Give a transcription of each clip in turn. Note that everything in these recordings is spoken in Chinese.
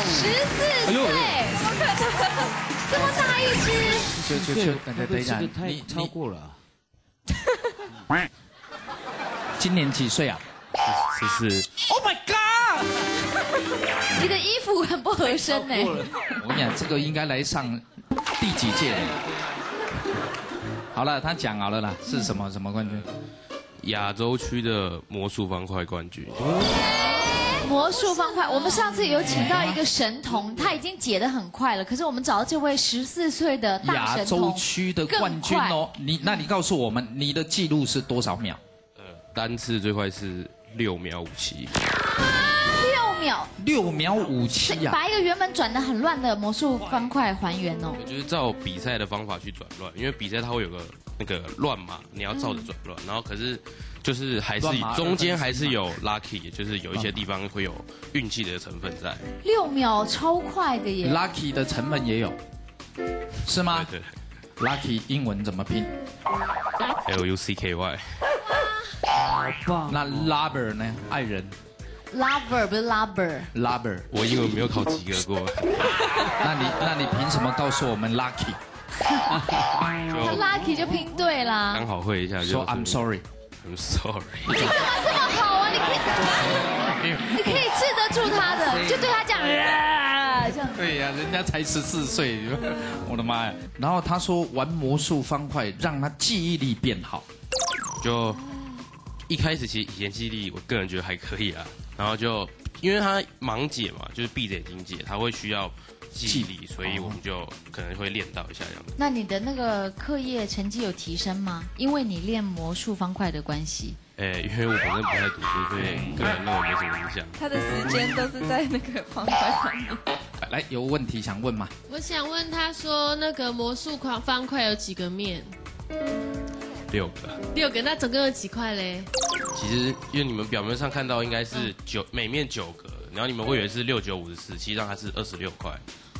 14岁，怎么可能？这么大一只？ 等一下，你超过了。 今年几岁啊 14。 Oh my god！ 你的衣服很不合身呢。 我跟你讲，这个应该来上第几届？好了，他讲好了啦，是什么冠军？ 亚洲区的魔术方块冠军。 魔术方块，我们上次有请到一个神童，他已经解得很快了，可是我们找到这位14岁的大神童， 亚洲区的冠军哦。那你告诉我们，你的记录是多少秒？ 单次最快是6秒57。 6秒57啊！ 把一个原本转得很乱的魔术方块还原哦。 就是照比赛的方法去转乱，因为比赛它会有个那个乱码，你要照着转乱，然后可是就是还是中间还是有 lucky， 也就是有一些地方会有运气的成分在。 6秒超快的耶 ！lucky 的成分也有，是吗？ 对。 lucky 英文怎么拼 ？LUCKY。 好棒。 那 lover 呢？爱人。 lover 不是 lover。 我英文没有考及格过。 那你凭什么告诉我们 lucky？ 他 lucky 就拼对啦。 刚好会一下就。 说 I'm sorry。 I'm sorry。 你干嘛这么好啊？你可以治得住他的，就对他讲这样。 对呀，人家才14岁，我的妈呀！然后他说玩魔术方块让他记忆力变好， 就一开始其实以前记忆力我个人觉得还可以啊，然后就因为他盲解嘛，就是闭着眼睛解，他会需要记忆力，所以我们就可能会练到一下这样。 那你的那个课业成绩有提升吗？因为你练魔术方块的关系。 因为我本身不太读书，所以个人认为没什么影响。 他的时间都是在那个方块上面。 来，有问题想问吗？ 我想问他说，那个魔术方块有几个面 ？6个。 6个，那总共有几块嘞？ 其实因为你们表面上看到应该是每面9个，然后你们会以为是6、9、54，其实上它是26块。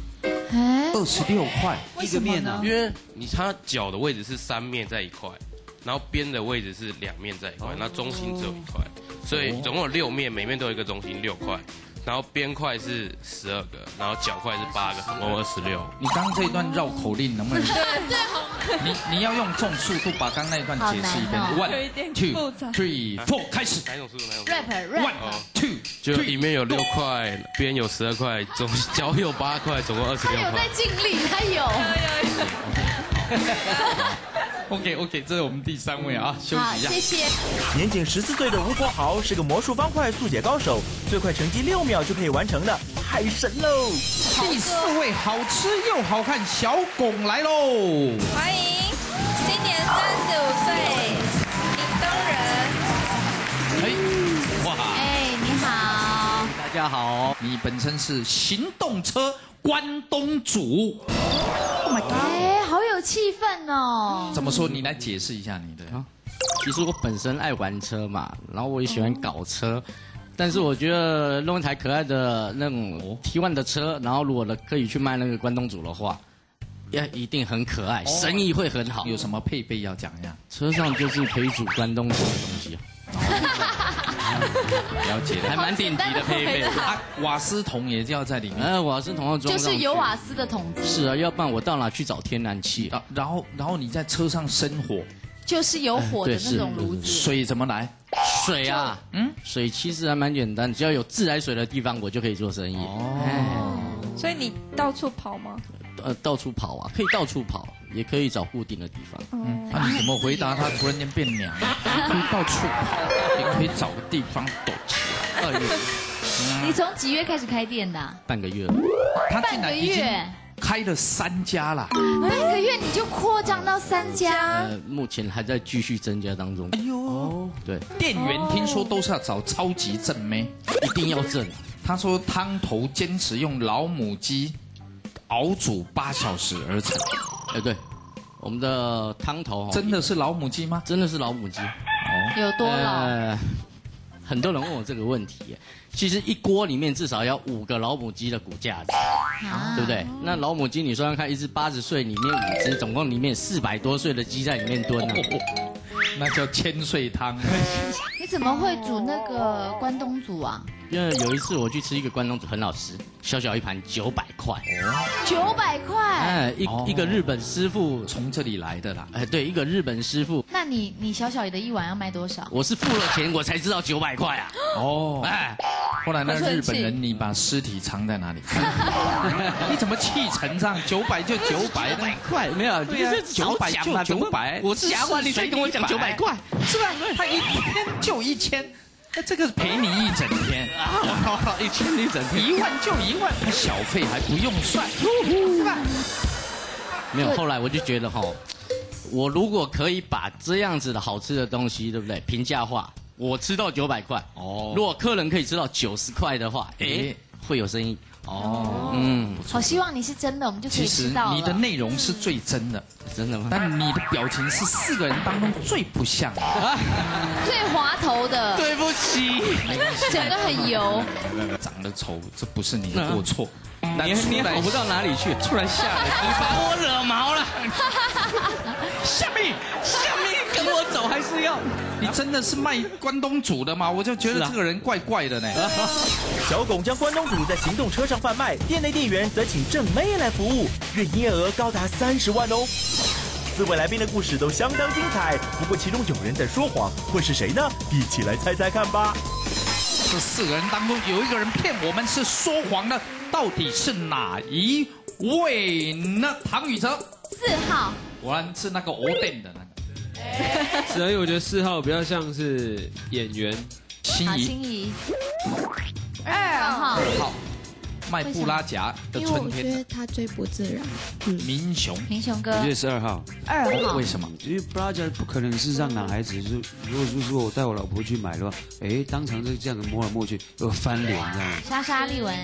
26块一个面呢？ 因为它角的位置是3面在1块。然后边的位置是2面在1块，那中心只有1块，所以总共有6面，每面都有一个中心6块，然后边块是12个，然后角块是8个，总共26。 你刚刚这一段绕口令能不能？对，你要用这种速度把刚那一段解释一遍。1、2、3、4，开始。 哪一种速度 ？rap。1、 2、 就里面有6块，边有12块，角有8块，总共26块。 他有在尽力，他有。 OK， 这是我们第3位啊，休息一下。 谢谢。 年仅14岁的吴国豪是个魔术方块速解高手，最快成绩6秒就可以完成了，太神喽！ 第4位好吃又好看小巩来喽， 欢迎，今年35岁，屏东人。 哇， 你好， 大家好，你本身是行动车关东煮。Oh my god！ 好有气氛哦。 怎么说？你来解释一下你的。 其实我本身爱玩车嘛，然后我也喜欢搞车，但是我觉得弄一台可爱的那种T1的车，然后如果可以去卖那个关东煮的话，一定很可爱，生意会很好。 有什么配备要讲一下？ 车上就是可以煮关东煮的东西。 了解， 还蛮顶级的配备。 瓦斯桶也要在里面。 瓦斯桶要装上去。 就是有瓦斯的桶子。 是啊，要不然我到哪去找天然气啊？ 然后你在车上生火， 就是有火的那种炉子。 水怎么来？ 水啊，水其实还蛮简单，只要有自来水的地方，我就可以做生意。 所以你到处跑吗？ 到处跑啊，可以到处跑，也可以找固定的地方。 那你怎么回答他突然间变娘？可以到处跑，也可以找个地方躲起来。 你从几月开始开店的？ 半个月。 他竟然已经开了3家了。 半个月你就扩张到3家？ 目前还在继续增加当中。 哎呦， 对， 店员听说都是要找超级正妹， 一定要正。 他说汤头坚持用老母鸡熬煮8小时而成。 对，我们的汤头真的是老母鸡吗？ 真的是老母鸡。 有多老？ 很多人问我这个问题，其实一锅里面至少要5个老母鸡的骨架子，对不对？那老母鸡你说看，一只80岁，里面5只，总共里面400多岁的鸡在里面炖了， 那叫千岁汤。 你怎么会煮那个关东煮啊？ 因为有一次我去吃一个关东煮，很好吃，小小一盘900块。 900块。 哎，一个日本师傅从这里来的啦。 哎，对，一个日本师傅。 那你小小的一碗要卖多少？ 我是付了钱我才知道900块啊。 哦，哎，后来那日本人，你把尸体藏在哪里？你怎么气成这样？900就900 块，没有， 对呀，900就900。 我瞎话，你才跟我讲900块， 是吧？他1天就1000。那这个是陪你一整天啊，1000一整天，1万就1万，他小费还不用算，是吧？ 没有，后来我就觉得哈，我如果可以把这样子的好吃的东西，对不对？平价化，我吃到900块，哦，如果客人可以吃到90块的话，哎，会有生意。哦， 好希望你是真的，我们就可以知道了。 其实你的内容是最真的， 真的吗？ 但你的表情是4个人当中最不像的， 最滑头的。 对不起， 整个很油。 长得丑，这不是你的过错。 你好不到哪里去， 突然下来， 你把我惹毛了。 下面跟我走还是要？ 你真的是卖关东煮的吗？我就觉得这个人怪怪的呢。 小龚将关东煮在行动车上贩卖，店内店员则请正妹来服务，月营业额高达30万哦。4位来宾的故事都相当精彩，不过其中有人在说谎，会是谁呢？一起来猜猜看吧。 这4个人当中有一个人骗我们是说谎的，到底是哪一位呢？唐禹哲 4号， 果然是那个欧店的那个。 所以我觉得4号比较像是演员， 心仪。2号， 卖布拉夹的春天。 因为我觉得他最不自然。 民雄哥， 我觉得是2号。 2号， 为什么？ 因为布拉夹不可能是让男孩子，如果是说我带我老婆去买的话，哎，当场就这样子摸来摸去，又翻脸这样。 莎莎丽文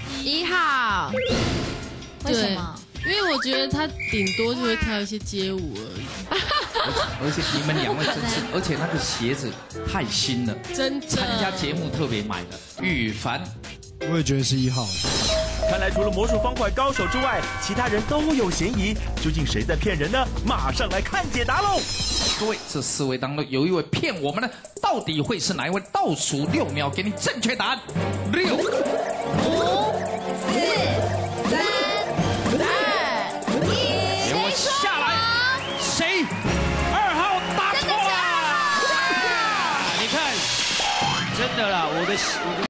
1号， 为什么？ 因为我觉得他顶多就会跳一些街舞而已。 而且你们2位真是，而且那个鞋子太新了， 真的。 参加节目特别买的。羽凡， 我也觉得是1号。 看来除了魔术方块高手之外，其他人都有嫌疑。究竟谁在骗人呢？马上来看解答喽！ 各位，这4位当中有一位骗我们的，到底会是哪一位？倒数6秒，给你正确答案。6、5、4、3、2、1，给我下来！谁？2号答错了。 你看，真的啦，我的